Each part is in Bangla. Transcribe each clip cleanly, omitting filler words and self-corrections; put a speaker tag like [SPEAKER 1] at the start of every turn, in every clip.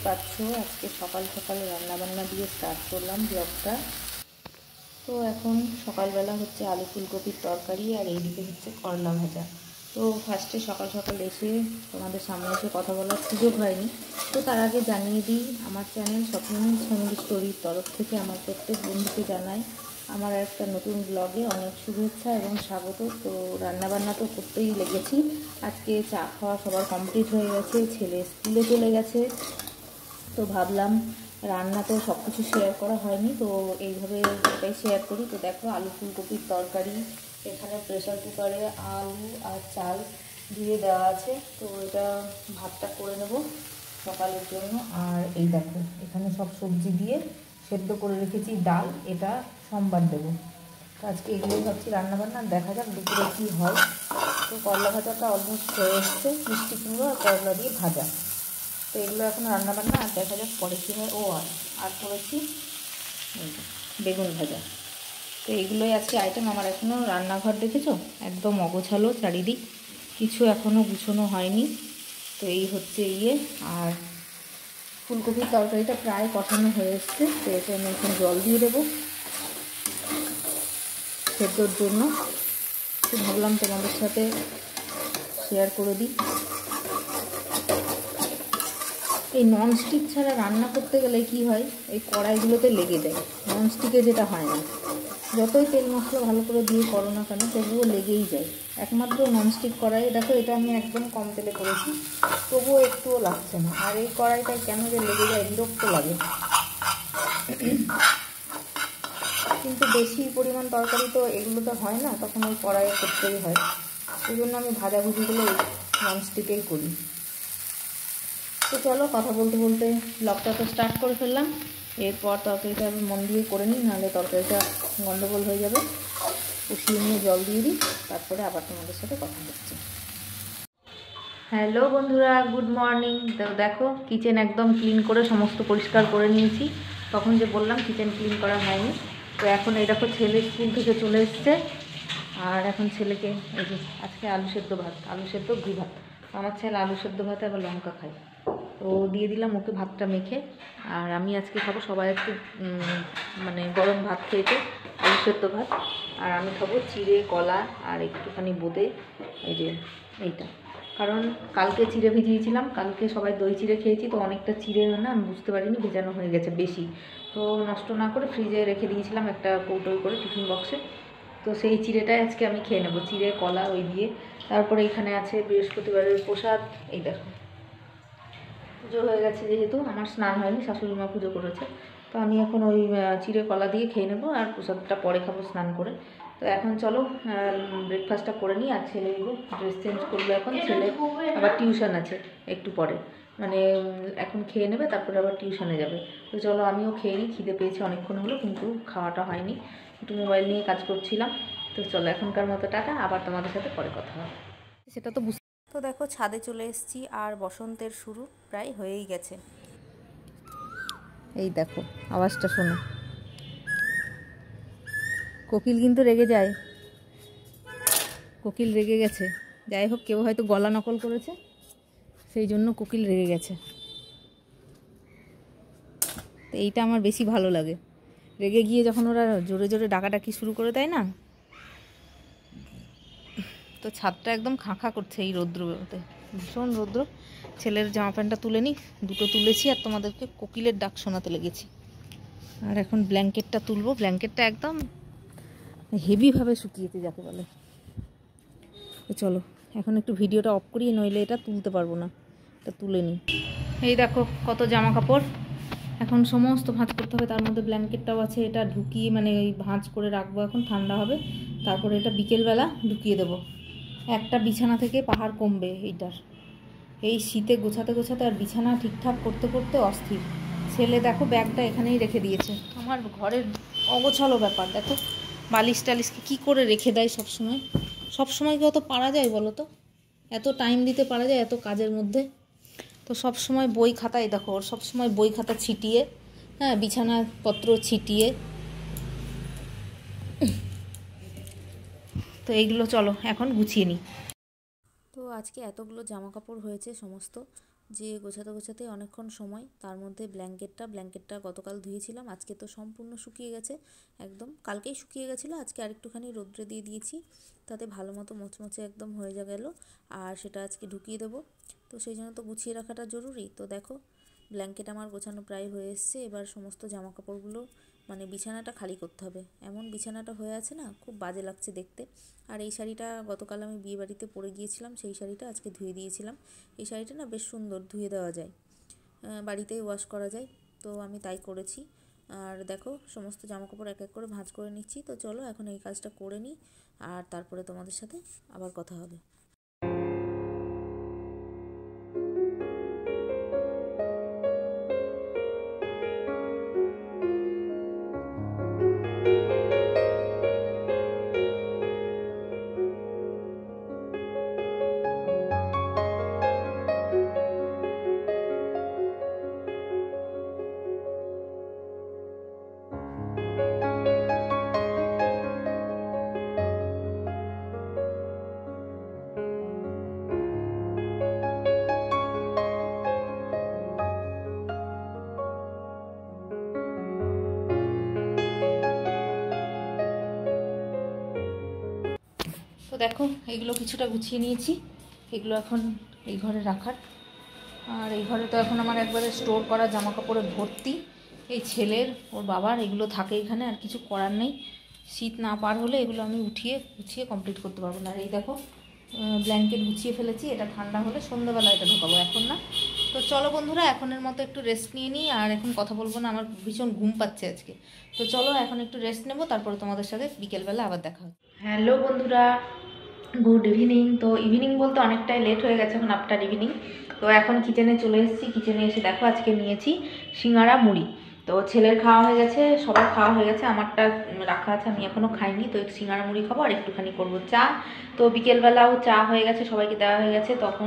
[SPEAKER 1] পাচ্ছো আজকে সকাল সকাল রান্নাবান্না দিয়ে স্টার্ট করলাম ব্লগটা। তো এখন সকালবেলা হচ্ছে আলু ফুলকপির তরকারি আর এইদিকে হচ্ছে করলা ভাজা। তো ফার্স্টে সকাল সকাল এসে তোমাদের সামনে এসে কথা বলার সুযোগ হয়নি, তো তার আগে জানিয়ে দিই আমার চ্যানেল স্বপ্নিল ফ্যামিলি স্টোরির তরফ থেকে আমার প্রত্যেক বন্ধুকে জানাই আমার একটা নতুন ব্লগে অনেক শুভেচ্ছা এবং স্বাগত। তো রান্নাবান্না তো করতেই লেগেছি, আজকে চা খাওয়া সবার কমপ্লিট হয়ে গেছে, ছেলে স্কুলে চলে গেছে। তো ভাবলাম রান্না তো সব কিছু শেয়ার করা হয়নি, তো এইভাবে এটাই শেয়ার করি। তো দেখো আলু ফুলকপির তরকারি, এখানে প্রেসার কুকারে আলু আর চাল দিয়ে দেওয়া আছে, তো এটা ভাতটা করে নেব সকালের জন্য। আর এই দেখো এখানে সব সবজি দিয়ে সেদ্ধ করে রেখেছি ডাল, এটা সোমবার দেবো। তো আজকে এগুলোই ভাবছি রান্নাবান্না, দেখা যাক দুপুরে কী হয়। তো করলা ভাজাটা অলমোস্ট হয়ে এসছে, মিষ্টি কুমড়ো আর করলা দিয়ে ভাজা। তো এগুলো এখন রান্নাবান্না, আর দেখা যাক পরে কী হয়। ও আর করেছি বেগুন ভাজা। তো এইগুলোই আজকে আইটেম। আমার এখনও রান্নাঘর দেখেছো একদম অগোছালো, চারিদিক কিছু এখনও গুছানো হয়নি। তো এই হচ্ছে আর ফুলকপির তরকারিটা প্রায় কষানো হয়ে এসছে, তো এটা আমি এখন জল দিয়ে দেবো সেদ্ধর জন্য। তো ভাবলাম তোমাদের সাথে শেয়ার করে দিই। এই ননস্টিক ছাড়া রান্না করতে গেলে কি হয়, এই কড়াইগুলোতে লেগে যায়, ননস্টিকে যেটা হয় না। যতই তেল মশলা ভালো করে দিয়ে করো না কেন তবুও লেগেই যায়। একমাত্র ননস্টিক কড়াই, দেখো এটা আমি একদম কম তেলে করেছি, তবুও একটুও লাগছে না। আর এই কড়াইটায় কেন যে লেগে যায়, বিরক্ত লাগে। কিন্তু বেশি পরিমাণ তরকারি তো এগুলোতে হয় না, তখন ওই কড়াইয়ে করতেই হয়। এই জন্য আমি ভাজাভুজিগুলো ননস্টিকেই করি। তো চলো কথা বলতে বলতে ব্লগটা তো স্টার্ট করে ফেললাম। এরপর তরকারিটা আমি মন দিয়ে করে নিই, নাহলে তরকারিটা গন্ডগোল হয়ে যাবে। কষিয়ে নিয়ে জল দিয়ে দিই, তারপরে আবার তোমাদের সাথে কথা হচ্ছে। হ্যালো বন্ধুরা, গুড মর্নিং। তো দেখো কিচেন একদম ক্লিন করে সমস্ত পরিষ্কার করে নিয়েছি। তখন যে বললাম কিচেন ক্লিন করা হয়নি। তো এখন এই দেখো ছেলে স্কুল থেকে চলে এসছে, আর এখন ছেলেকে এই যে আজকে আলু সেদ্ধ ভাত, আলু সেদ্ধ ঘি ভাত। আমার ছেলে আলু সেদ্ধ ভাতে আবার লঙ্কা খায়, তো দিয়ে দিলাম ওকে ভাতটা মেখে। আর আমি আজকে খাবো, সবাই একটু মানে গরম ভাত খেয়েছে, আলু সেদ্ধ ভাত। আর আমি খাবো চিড়ে কলা আর একটুখানি বোঁদে, এই যে এইটা। কারণ কালকে চিড়ে ভিজিয়েছিলাম, কালকে সবাই দই চিড়ে খেয়েছি, তো অনেকটা চিড়ে না আমি বুঝতে পারিনি ভেজানো হয়ে গেছে বেশি, তো নষ্ট না করে ফ্রিজে রেখে দিয়েছিলাম একটা কৌটোয় করে টিফিন বক্সে। তো সেই চিড়েটাই আজকে আমি খেয়ে নেবো, চিড়ে কলা ওই দিয়ে। তারপরে এখানে আছে বৃহস্পতিবারের প্রসাদ, এই দেখো পুজো হয়ে গেছে, যেহেতু আমার স্নান হয়নি, শাশুড়ি মা পুজো করেছে, তো আমি এখন ওই চিড়ে কলা দিয়ে খেয়ে নেবো, আর প্রসাদটা পরে খাবো স্নান করে। তো এখন চলো ব্রেকফাস্টটা করে নিই। আর ছেলে ড্রেস চেঞ্জ করবে, এখন ছেলে আবার টিউশন আছে একটু পরে, মানে এখন খেয়ে নেবে তারপরে আবার টিউশনে যাবে। তো চলো আমিও খেয়ে নিই, খিদে পেয়েছি অনেকক্ষণ হলো, কিন্তু খাওয়াটা হয়নি, একটু মোবাইল নিয়ে কাজ করছিলাম। তো চলো এখনকার মতো টাটা, আবার তোমাদের সাথে পরে কথা হবে। সেটা তো তো দেখো ছাদে চলে এসেছি, আর বসন্তের শুরু প্রায় হয়েই গেছে। এই দেখো আওয়াজটা শোনো, কোকিল কিন্তু রেগে যায়, কোকিল রেগে গেছে। যাই হোক, কেউ হয়তো গলা নকল করেছে, সেই জন্য কোকিল রেগে গেছে। তো এইটা আমার বেশি ভালো লাগে, রেগে গিয়ে যখন ওরা জোরে জোরে ডাকাডাকি শুরু করে দেয় না। তো ছাদটা একদম খাঁ করছে এই রৌদ্রতে, ভীষণ রৌদ্র। ছেলের জামা প্যান্টটা তুলে নিই, দুটো তুলেছি, আর তোমাদেরকে কোকিলের ডাক শোনাতে লেগেছি। আর এখন ব্ল্যাঙ্কেটটা তুলবো, ব্ল্যাঙ্কেটটা একদম হেভিভাবে শুকিয়েছে যাকে বলে। তো চলো এখন একটু ভিডিওটা অফ করি, নইলে এটা তুলতে পারবো না, এটা তুলে নিই। এই দেখো কত জামা কাপড়, এখন সমস্ত ভাঁজ করতে হবে, তার মধ্যে ব্ল্যাঙ্কেটটাও আছে, এটা ঢুকিয়ে মানে ওই ভাঁজ করে রাখবো, এখন ঠান্ডা হবে, তারপরে এটা বিকেলবেলা ঢুকিয়ে দেবো। একটা বিছানা থেকে পাহাড় কমবে এইটার, এই শীতে গোছাতে গোছাতে আর বিছানা ঠিকঠাক করতে করতে অস্থির। ছেলে দেখো ব্যাগটা এখানেই রেখে দিয়েছে, আমার ঘরের অগোছালো ব্যাপার। দেখো বালিশ টালিশকে কী করে রেখে দেয় সবসময়, সবসময় কি অত পারা যায় বলো তো, এত টাইম দিতে পারা যায় এত কাজের মধ্যে? তো সব সময় বই খাতায় দেখো, ওর সবসময় বই খাতা ছিটিয়ে, হ্যাঁ বিছানাপত্র ছিটিয়ে। তো এইগুলো চলো এখন গুছিয়ে নিই। তো আজকে এতগুলো জামা কাপড় হয়েছে, সমস্ত
[SPEAKER 2] যে গোছাতে গোছাতে অনেকক্ষণ সময়, তার মধ্যে ব্ল্যাঙ্কেটটা গতকাল ধুয়েছিলাম, আজকে তো সম্পূর্ণ শুকিয়ে গেছে একদম, কালকেই শুকিয়ে গেছিলো, আজকে আরেকটুখানি রোদ্রে দিয়ে দিয়েছি, তাতে ভালো মতো মোচমোচে একদম হয়ে গেল। আর সেটা আজকে ঢুকিয়ে দেবো, তো সেই জন্য তো গুছিয়ে রাখাটা জরুরি। তো দেখো ব্ল্যাঙ্কেট আমার গোছানো প্রায় হয়ে এসছে, এবার সমস্ত জামা কাপড়গুলো মানে বিছানাটা খালি করতে হবে, এমন বিছানাটা হয়ে আছে না, খুব বাজে লাগছে দেখতে। আর এই শাড়িটা গতকাল আমি বিয়েবাড়িতে পরে গিয়েছিলাম, সেই শাড়িটা আজকে ধুয়ে দিয়েছিলাম। এই শাড়িটা না বেশ সুন্দর, ধুয়ে দেওয়া যায়, বাড়িতেই ওয়াশ করা যায়, তো আমি তাই করেছি। আর দেখো সমস্ত জামাকাপড় এক এক করে ভাঁজ করে নিচ্ছি। তো চলো এখন এই কাজটা করে নিই, আর তারপরে তোমাদের সাথে আবার কথা হবে।
[SPEAKER 1] তো দেখো এগুলো কিছুটা গুছিয়ে নিয়েছি, এগুলো এখন এই ঘরে রাখার। আর এই ঘরে তো এখন আমার একবারে স্টোর করা জামা কাপড়ে ভর্তি, এই ছেলের ওর বাবার এগুলো থাকে এখানে, আর কিছু করার নেই। শীত না পার হলে এগুলো আমি উঠিয়ে গুছিয়ে কমপ্লিট করতে পারবো না। আর এই দেখো ব্ল্যাঙ্কেট গুছিয়ে ফেলেছি, এটা ঠান্ডা হলে সন্ধ্যাবেলা এটা ঢোকাবো, এখন না। তো চলো বন্ধুরা এখনের মতো একটু রেস্ট নিয়ে নিই, আর এখন কথা বলবো না, আমার ভীষণ ঘুম পাচ্ছে আজকে। তো চলো এখন একটু রেস্ট নেবো, তারপরে তোমাদের সাথে বিকেলবেলা আবার দেখা হবে। হ্যালো বন্ধুরা, গুড ইভিনিং। তো ইভিনিং বলতে অনেকটাই লেট হয়ে গেছে, এখন আফটার ইভিনিং। তো এখন কিচেনে চলে এসেছি, কিচেনে এসে দেখো আজকে নিয়েছি সিঙ্গারা মুড়ি। তো ছেলের খাওয়া হয়ে গেছে, সবার খাওয়া হয়ে গেছে, আমারটা রাখা আছে, আমি এখনও খাইনি। তো সিঙ্গারা মুড়ি খাবো আর একটুখানি করবো চা। তো বিকেলবেলাও চা হয়ে গেছে, সবাইকে দেওয়া হয়ে গেছে। তখন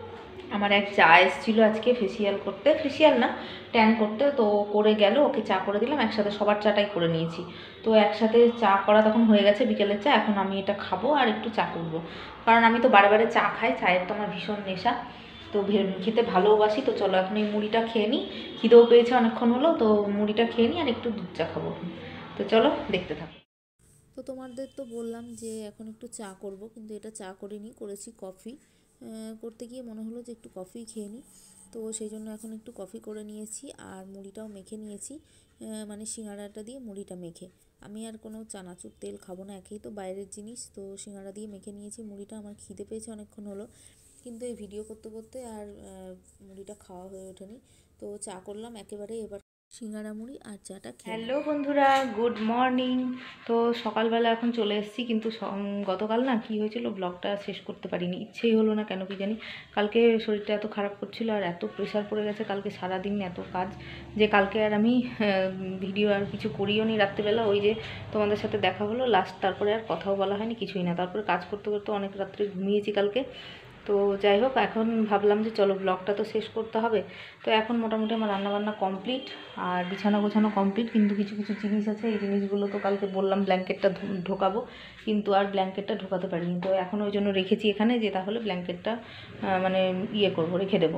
[SPEAKER 1] আমার এক চা এসেছিলো আজকে ফেসিয়াল করতে, ফেসিয়াল না ট্যান করতে, তো করে গেল, ওকে চা করে দিলাম, একসাথে সবার চাটাই করে নিয়েছি। তো একসাথে চা করা তখন হয়ে গেছে বিকেলের চা, এখন আমি এটা খাবো আর একটু চা করবো, কারণ আমি তো বারে বারে চা খাই, চায়ের তো আমার ভীষণ নেশা, তো খেতে ভালোবাসি। তো চলো এখন এই মুড়িটা খেয়ে নিই, খিদেও পেয়েছে অনেকক্ষণ হলো, তো মুড়িটা খেয়ে নিই আর একটু দুধ চা খাবো। তো চলো দেখতে থাকো।
[SPEAKER 2] তো তোমাদের তো বললাম যে এখন একটু চা করব, কিন্তু এটা চা করিনি, করেছি কফি। করতে গিয়ে মনে হলো যে একটু কফি খেয়ে নিই, তো সেই জন্য এখন একটু কফি করে নিয়েছি, আর মুড়িটাও মেখে নিয়েছি, মানে সিঙ্গাড়াটা দিয়ে মুড়িটা মেখে। আমি আর কোনো চানাচুর তেল খাবো না, একেই তো বাইরের জিনিস, তো সিঙ্গাড়া দিয়ে মেখে নিয়েছি মুড়িটা। আমার খিদে পেয়েছে অনেকক্ষণ হলো, কিন্তু এই ভিডিও করতে করতে আর মুড়িটা খাওয়া হয়ে ওঠেনি। তো চা করলাম একেবারে, এবার সিঙ্গাড়া মুড়ি আর চাটা খেয়ে।
[SPEAKER 1] হ্যালো বন্ধুরা, গুড মর্নিং। তো সকালবেলা এখন চলে এসেছি, কিন্তু গতকাল না কি হয়েছিল ব্লগটা শেষ করতে পারিনি, ইচ্ছেই হলো না কেন কি জানি। কালকে শরীরটা এত খারাপ করছিল আর এত প্রেশার পড়ে গেছে কালকে সারাদিন, এত কাজ যে কালকে আর আমি ভিডিও আর কিছু করিও নি রাত্রিবেলা। ওই যে তোমাদের সাথে দেখা হলো লাস্ট, তারপরে আর কথাও বলা হয়নি, কিছুই না। তারপরে কাজ করতে করতে অনেক রাত্রে ঘুমিয়েছি কালকে। তো যাই হোক, এখন ভাবলাম যে চলো ব্লগটা তো শেষ করতে হবে। তো এখন মোটামুটি আমার রান্নাবান্না কমপ্লিট আর বিছানা গোছানো কমপ্লিট, কিন্তু কিছু কিছু জিনিস আছে, এই জিনিসগুলো তো কালকে বললাম ব্ল্যাঙ্কেটটা ঢোকাবো, কিন্তু আর ব্ল্যাঙ্কেটটা ঢোকাতে পারিনি। তো এখন ওই জন্য রেখেছি এখানে, যে তাহলে ব্ল্যাঙ্কেটটা মানে করবো, রেখে দেবো।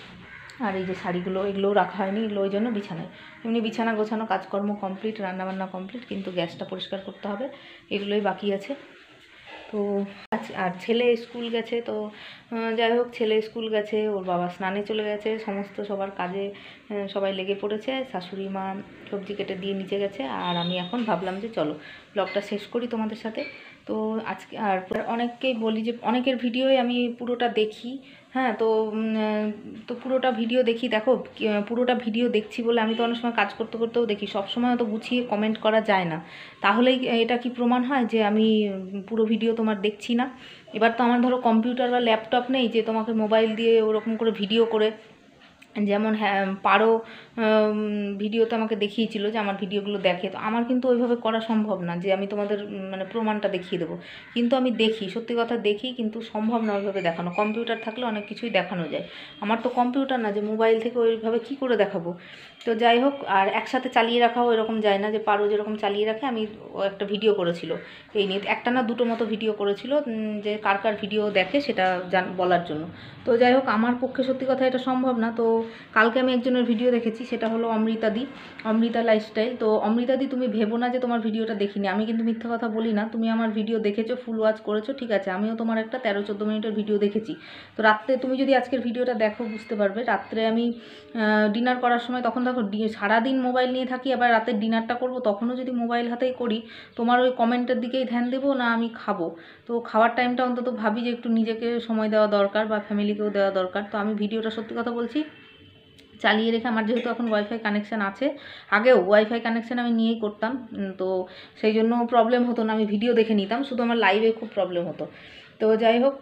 [SPEAKER 1] আর এই যে শাড়িগুলো এগুলোও রাখা হয়নি, এগুলো ওই জন্য বিছানায়। এমনি বিছানা গোছানো কাজকর্ম কমপ্লিট, রান্নাবান্না কমপ্লিট, কিন্তু গ্যাসটা পরিষ্কার করতে হবে, এগুলোই বাকি আছে। তো আর ছেলে স্কুল গেছে, তো যাই হোক ছেলে স্কুল গেছে, ওর বাবা স্নানে চলে গেছে, সমস্ত সবার কাজে সবাই লেগে পড়েছে। শাশুড়ি মা সবজি কেটে দিয়ে নিচে গেছে, আর আমি এখন ভাবলাম যে চলো ব্লগটা শেষ করি তোমাদের সাথে। তো আজকে আর অনেককেই বলি যে অনেকের ভিডিওই আমি পুরোটা দেখি, হ্যাঁ, তো পুরোটা ভিডিও দেখি। দেখো পুরোটা ভিডিও দেখছি বলে আমি তো অনেক সময় কাজ করতে করতেও দেখি, সবসময় অত গুছিয়ে কমেন্ট করা যায় না, তাহলেই এটা কি প্রমাণ হয় যে আমি পুরো ভিডিও তোমার দেখছি না? এবার তো আমার ধরো কম্পিউটার বা ল্যাপটপ নেই যে তোমাকে মোবাইল দিয়ে ওরকম করে ভিডিও করে, যেমন হ্যাঁ পারো ভিডিওতে আমাকে দেখিয়েছিল যে আমার ভিডিওগুলো দেখে, তো আমার কিন্তু ওইভাবে করা সম্ভব না যে আমি তোমাদের মানে প্রমাণটা দেখিয়ে দেবো। কিন্তু আমি দেখি, সত্যি কথা দেখি, কিন্তু সম্ভব না ওইভাবে দেখানো। কম্পিউটার থাকলে অনেক কিছুই দেখানো যায়, আমার তো কম্পিউটার না যে মোবাইল থেকে ওইভাবে কি করে দেখাবো। তো যাই হোক, আর একসাথে চালিয়ে রাখাও এরকম যায় না যে পারো যেরকম চালিয়ে রাখে। আমি ও একটা ভিডিও করেছিল এই নিয়ে, একটা না দুটো মতো ভিডিও করেছিল, যে কার কার ভিডিও দেখে সেটা বলার জন্য। তো যাই হোক, আমার পক্ষে সত্যি কথা এটা সম্ভব না। তো কালকে আমি একজনের ভিডিও দেখেছি, সেটা হলো অমৃতাদি, অমৃতা লাইফস্টাইল। তো অমৃতাদি, তুমি ভেবো না যে তোমার ভিডিওটা দেখিনি, আমি কিন্তু মিথ্যা কথা বলি না। তুমি আমার ভিডিও দেখেছো, ফুল ওয়াচ করেছো, ঠিক আছে, আমিও তোমার একটা 13-14 মিনিটের ভিডিও দেখেছি। তো রাত্রে তুমি যদি আজকের ভিডিওটা দেখো বুঝতে পারবে, রাত্রে আমি ডিনার করার সময়, তখন দেখো সারাদিন মোবাইল নিয়ে থাকি, আবার রাতে ডিনারটা করব তখনও যদি মোবাইল হাতেই করি, তোমার ওই কমেন্টের দিকেই ধ্যান দেবো না আমি খাবো। তো খাওয়ার টাইমটা অন্তত ভাবি যে একটু নিজেকে সময় দেওয়া দরকার বা ফ্যামিলিকেও দেওয়া দরকার। তো আমি ভিডিওটা সত্যি কথা বলছি চালিয়ে রেখে, আমার যেহেতু এখন ওয়াইফাই কানেকশান আছে, আগেও ওয়াইফাই কানেকশান আমি নিয়েই করতাম, তো সেই জন্য প্রবলেম হতো না, আমি ভিডিও দেখে নিতাম, শুধু আমার লাইভে খুব প্রবলেম হতো। তো যাই হোক,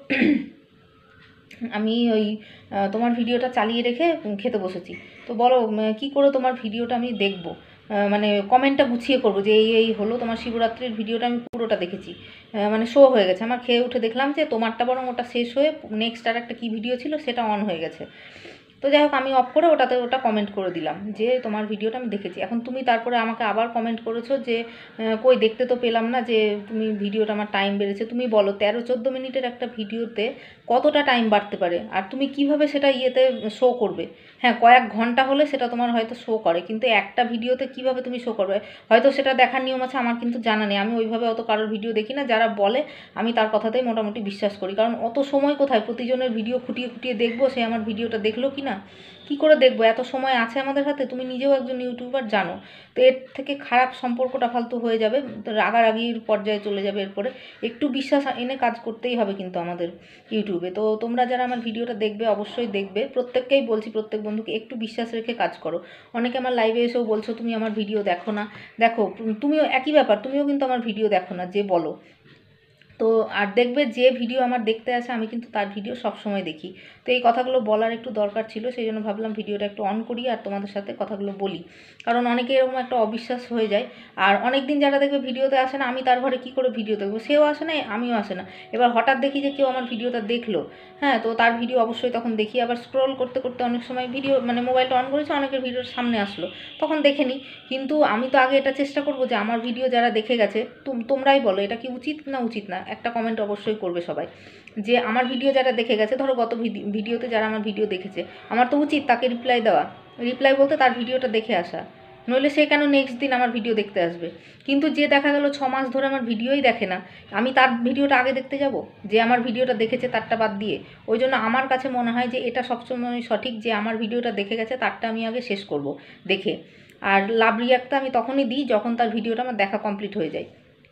[SPEAKER 1] আমি ওই তোমার ভিডিওটা চালিয়ে রেখে খেতে বসেছি। তো বলো কি করে তোমার ভিডিওটা আমি দেখব, মানে কমেন্টটা গুছিয়ে করবো যে এই হলো। তোমার শিবরাত্রির ভিডিওটা আমি পুরোটা দেখেছি, মানে শো হয়ে গেছে আমার, খেয়ে উঠে দেখলাম যে তোমারটা বরং ওটা শেষ হয়ে নেক্সট আর একটা কী ভিডিও ছিল সেটা অন হয়ে গেছে। তো যাই হোক, আমি অফ করে ওটা কমেন্ট করে দিলাম যে তোমার ভিডিওটা আমি দেখেছি। এখন তুমি তারপরে আমাকে আবার কমেন্ট করেছো যে কই দেখতে তো পেলাম না যে তুমি ভিডিওটা, আমার টাইম বেড়েছে। তুমি বলো 13-14 মিনিটের একটা ভিডিওতে কতটা টাইম বাড়তে পারে, আর তুমি কিভাবে সেটা ইয়েতে শো করবে? হ্যাঁ, কয়েক ঘন্টা হলে সেটা তোমার হয়তো শো করে, কিন্তু একটা ভিডিওতে কিভাবে তুমি শো করবে? হয়তো সেটা দেখার নিয়ম আছে, আমার কিন্তু জানা নেই, আমি ওইভাবে অত কারোর ভিডিও দেখি না। যারা বলে আমি তার কথাতেই মোটামুটি বিশ্বাস করি, কারণ অত সময় কোথায় প্রতিজনের ভিডিও খুঁটিয়ে খুঁটিয়ে দেখবো, সে আমার ভিডিওটা দেখলো কি না, কী করে দেখবো? এত সময় আছে আমাদের হাতে, তুমি নিজেও একজন ইউটিউবার জানো। তো এর থেকে খারাপ সম্পর্কটা ফালতু হয়ে যাবে, রাগারাগির পর্যায়ে চলে যাবে এরপরে। একটু বিশ্বাস এনে কাজ করতেই হবে কিন্তু আমাদের ইউটিউবে। তো তোমরা যারা আমার ভিডিওটা দেখবে অবশ্যই দেখবে, প্রত্যেককেই বলছি, প্রত্যেক বন্ধুকে একটু বিশ্বাস রেখে কাজ করো। অনেকে আমার লাইভে এসেও বলছো তুমি আমার ভিডিও দেখো না। দেখো, তুমিও একই ব্যাপার, তুমিও কিন্তু আমার ভিডিও দেখো না যে বলো। তো আর দেখবে যে ভিডিও আমার দেখতে আসে আমি কিন্তু তার ভিডিও সবসময় দেখি। তো এই কথাগুলো বলার একটু দরকার ছিল, সেই জন্য ভাবলাম ভিডিওটা একটু অন করি আর তোমাদের সাথে কথাগুলো বলি। কারণ অনেকে এরকম একটা অবিশ্বাস হয়ে যায়। আর অনেক দিন যারা দেখবে ভিডিওতে আসে না, আমি তার ঘরে কী করে ভিডিও দেখবো? সেও আসে না, আমিও আসে না। এবার হঠাৎ দেখি যে কেউ আমার ভিডিওটা দেখলো, হ্যাঁ, তো তার ভিডিও অবশ্যই তখন দেখি। আবার স্ক্রল করতে করতে অনেক সময় ভিডিও, মানে মোবাইলটা অন করেছে, অনেকের ভিডিওর সামনে আসলো, তখন দেখে নিই। কিন্তু আমি তো আগে এটা চেষ্টা করবো যে আমার ভিডিও যারা দেখে গেছে, তোমরাই বলো এটা কি উচিত না উচিত না, একটা কমেন্ট অবশ্যই করবে সবাই, যে আমার ভিডিও যারা দেখে গেছে, ধরো গত ভিডিওতে যারা আমার ভিডিও দেখেছে, আমার তো উচিত তাকে রিপ্লাই দেওয়া। রিপ্লাই বলতে তার ভিডিওটা দেখে আসা, নইলে সে কেন নেক্সট দিন আমার ভিডিও দেখতে আসবে? কিন্তু যে দেখা গেল 6 মাস ধরে আমার ভিডিওই দেখে না, আমি তার ভিডিওটা আগে দেখতে যাব? যে আমার ভিডিওটা দেখেছে তারটা বাদ দিয়ে? ওই জন্য আমার কাছে মনে হয় যে এটা সবসময় সঠিক, যে আমার ভিডিওটা দেখে গেছে তারটা আমি আগে শেষ করব দেখে। আর লাভ রিয়াক্টটা আমি তখনই দিই যখন তার ভিডিওটা আমার দেখা কমপ্লিট হয়ে যায়।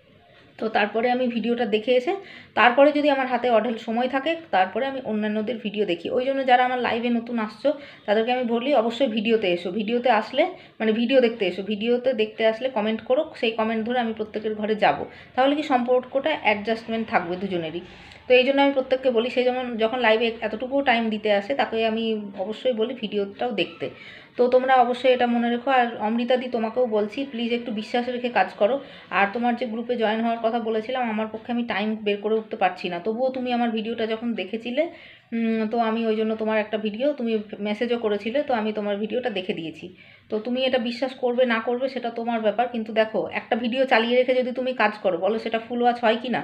[SPEAKER 1] তো তারপরে আমি ভিডিওটা দেখে এসে, তারপরে যদি আমার হাতে অঢেল সময় থাকে, তারপরে আমি অন্যান্যদের ভিডিও দেখি। ওই জন্য যারা আমার লাইভে নতুন আসছো তাদেরকে আমি বলি অবশ্যই ভিডিওতে এসো, ভিডিওতে আসলে মানে ভিডিও দেখতে এসো, ভিডিওতে দেখতে আসলে কমেন্ট করো, সেই কমেন্ট ধরে আমি প্রত্যেকের ঘরে যাব, তাহলে কি সম্পর্কটা অ্যাডজাস্টমেন্ট থাকবে দুজনেরই। তো এই জন্য আমি প্রত্যেককে বলি, সেই যেমন যখন লাইভে এতটুকু টাইম দিতে আসে তাকে আমি অবশ্যই বলি ভিডিওটাও দেখতে। তো তোমরা অবশ্যই এটা মনে রেখো। আর অমৃতাদি, তোমাকেও বলছি প্লিজ একটু বিশ্বাস রেখে কাজ করো। আর তোমার যে গ্রুপে জয়েন হওয়ার কথা বলেছিলাম, আমার পক্ষে আমি টাইম বের করে উঠতে পারছি না, তবুও তুমি আমার ভিডিওটা যখন দেখেছিলে, তো আমি ওই জন্য তোমার একটা ভিডিও, তুমি মেসেজও করেছিলে, তো আমি তোমার ভিডিওটা দেখে দিয়েছি। তো তুমি এটা বিশ্বাস করবে না করবে সেটা তোমার ব্যাপার, কিন্তু দেখো একটা ভিডিও চালিয়ে রেখে যদি তুমি কাজ করো, বলো সেটা ফুল ওয়াচ হয় কি না?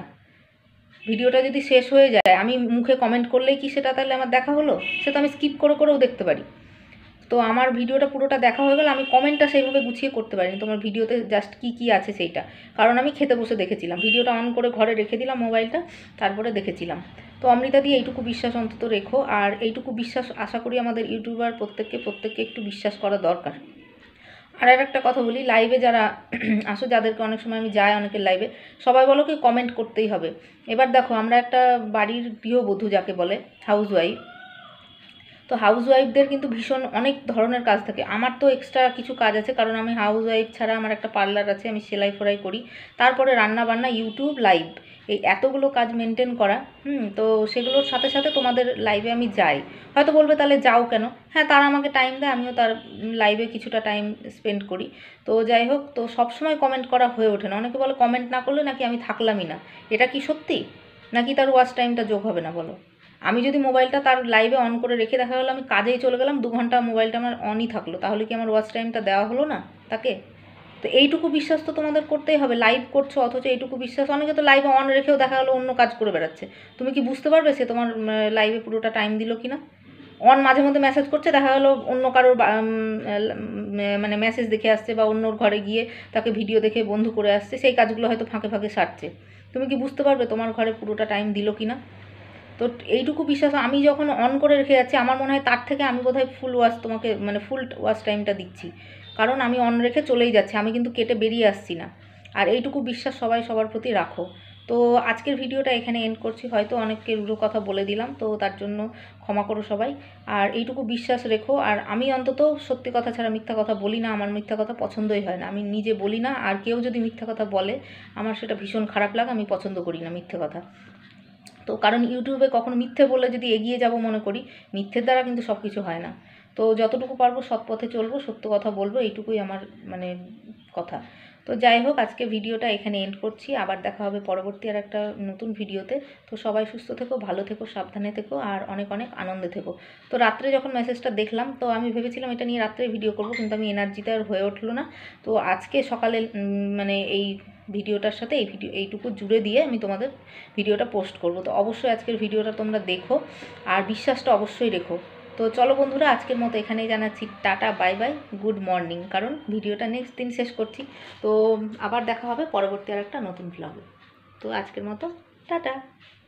[SPEAKER 1] ভিডিওটা যদি শেষ হয়ে যায়, আমি মুখে কমেন্ট করলেই কি সেটা তাহলে আমার দেখা হলো? সে তো আমি স্কিপ করে করেও দেখতে পারি। তো আমার ভিডিওটা পুরোটা দেখা হয়ে গেল, আমি কমেন্টটা সেইভাবে গুছিয়ে করতে পারিনি তোমার ভিডিওতে জাস্ট কী কী আছে সেইটা, কারণ আমি খেতে বসে দেখেছিলাম, ভিডিওটা অন করে ঘরে রেখে দিলাম মোবাইলটা, তারপরে দেখেছিলাম। তো অমৃতা দিয়ে এইটুকু বিশ্বাস অন্তত রেখো, আর এইটুকু বিশ্বাস আশা করি আমাদের ইউটিউবার প্রত্যেককে একটু বিশ্বাস করা দরকার। আর একটা কথা বলি, লাইভে যারা আসো, যাদেরকে অনেক সময় আমি যাই অনেকের লাইভে, সবাই বলো কি কমেন্ট করতেই হবে। এবার দেখো, আমরা একটা বাড়ির গৃহবধূ যাকে বলে, হাউসওয়াইফ, তো হাউসওয়াইফদের কিন্তু ভীষণ অনেক ধরনের কাজ থাকে। আমার তো এক্সট্রা কিছু কাজ আছে, কারণ আমি হাউসওয়াইফ ছাড়া আমার একটা পার্লার আছে, আমি সেলাই ফোড়াই করি, তারপরে রান্না বান্না, ইউটিউব, লাইভ, এই এতগুলো কাজ মেনটেন করা। তো সেগুলোর সাথে সাথে তোমাদের লাইভে আমি যাই। হয়তো বলবে তাহলে যাও কেন? হ্যাঁ, তারা আমাকে টাইম দেয়, আমিও তার লাইভে কিছুটা টাইম স্পেন্ড করি। তো যাই হোক, তো সবসময় কমেন্ট করা হয়ে ওঠে না। অনেকে বলে কমেন্ট না করলে নাকি আমি থাকলামই না, এটা কি সত্যি? নাকি তার ওয়াচ টাইমটা যোগ হবে না, বলো? আমি যদি মোবাইলটা তার লাইভে অন করে রেখে দেখা গেলো আমি কাজেই চলে গেলাম, 2 ঘন্টা মোবাইলটা আমার অনই থাকলো, তাহলে কি আমার ওয়াচ টাইমটা দেওয়া হলো না তাকে? তো এইটুকু বিশ্বাস তো তোমাদের করতেই হবে। লাইভ করছো অথচ এইটুকু বিশ্বাস, অনেকে তো লাইভে অন রেখেও দেখা গেলো অন্য কাজ করে বেড়াচ্ছে, তুমি কি বুঝতে পারবে সে তোমার লাইভে পুরোটা টাইম দিল কি না? অন মাঝে মধ্যে মেসেজ করছে, দেখা গেলো অন্য কারোর মানে মেসেজ দেখে আসছে বা অন্যর ঘরে গিয়ে তাকে ভিডিও দেখে বন্ধু করে আসছে, সেই কাজগুলো হয়তো ফাঁকে ফাঁকে সারছে, তুমি কি বুঝতে পারবে তোমার ঘরে পুরোটা টাইম দিল কি না? তো এইটুকু বিশ্বাস আমি যখন অন করে রেখে যাচ্ছি, আমার মনে হয় তার থেকে আমি বোধহয় ফুল ওয়াচ তোমাকে মানে ফুল ওয়াচ টাইমটা দিচ্ছি, কারণ আমি অন রেখে চলেই যাচ্ছি, আমি কিন্তু কেটে বেরিয়ে আসছি না। আর এইটুকু বিশ্বাস সবাই সবার প্রতি রাখো। তো আজকের ভিডিওটা এখানে এন্ড করছি, হয়তো অনেককে রুড়ো কথা বলে দিলাম, তো তার জন্য ক্ষমা করো সবাই। আর এইটুকু বিশ্বাস রেখো, আর আমি অন্তত সত্যি কথা ছাড়া মিথ্যা কথা বলি না, আমার মিথ্যা কথা পছন্দই হয় না, আমি নিজে বলি না, আর কেউ যদি মিথ্যা কথা বলে আমার সেটা ভীষণ খারাপ লাগে, আমি পছন্দ করি না মিথ্যে কথা। তো কারণ ইউটিউবে কখনো মিথ্যে বলে যদি এগিয়ে যাব মনে করি, মিথ্যের দ্বারা কিন্তু সব কিছু হয় না। তো যতটুকু পারবো সৎ পথে চলবো, সত্য কথা বলবো, এইটুকুই আমার মানে কথা। তো যাই হোক, আজকে ভিডিওটা এখানে এন্ড করছি, আবার দেখা হবে পরবর্তী আর একটা নতুন ভিডিওতে। তো সবাই সুস্থ থেকো, ভালো থেকো, সাবধানে থেকো, আর অনেক অনেক আনন্দে থেকো। তো রাত্রে যখন মেসেজটা দেখলাম তো আমি ভেবেছিলাম এটা নিয়ে রাত্রে ভিডিও করবো, কিন্তু আমি এনার্জিতে আর হয়ে উঠলো না। তো আজকে সকালে মানে এই ভিডিওটার সাথে এইটুকু জুড়ে দিয়ে আমি তোমাদের ভিডিওটা পোস্ট করব। তো অবশ্যই আজকের ভিডিওটা তোমরা দেখো, আর বিশ্বাসটা অবশ্যই রেখো। তো চলো বন্ধুরা, আজকের মতো এখানেই জানাচ্ছি tata, bye bye, good morning, কারণ ভিডিওটা নেক্সট দিন শেষ করছি। তো আবার দেখা হবে পরবর্তী আর একটা নতুন ভ্লগে। তো আজকের মতো টাটা।